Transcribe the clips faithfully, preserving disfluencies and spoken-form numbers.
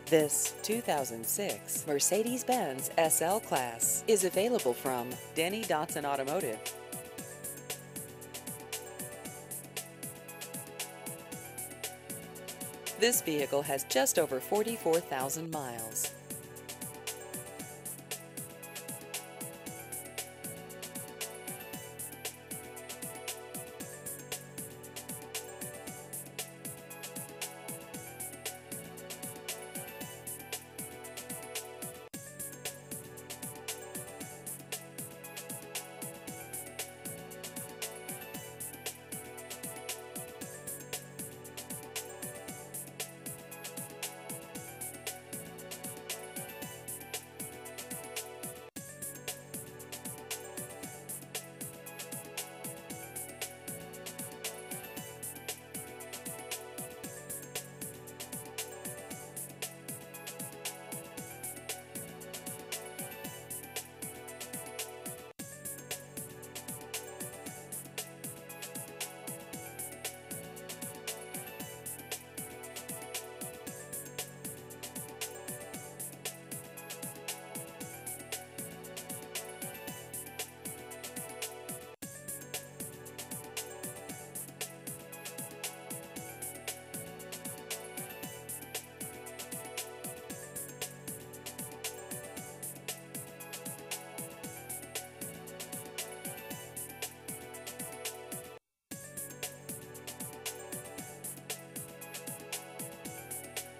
This two thousand six Mercedes-Benz S L Class is available from Denny Dotson Automotive. This vehicle has just over forty-four thousand miles.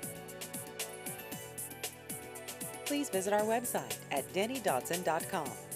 Please visit our website at denny dotson dot com.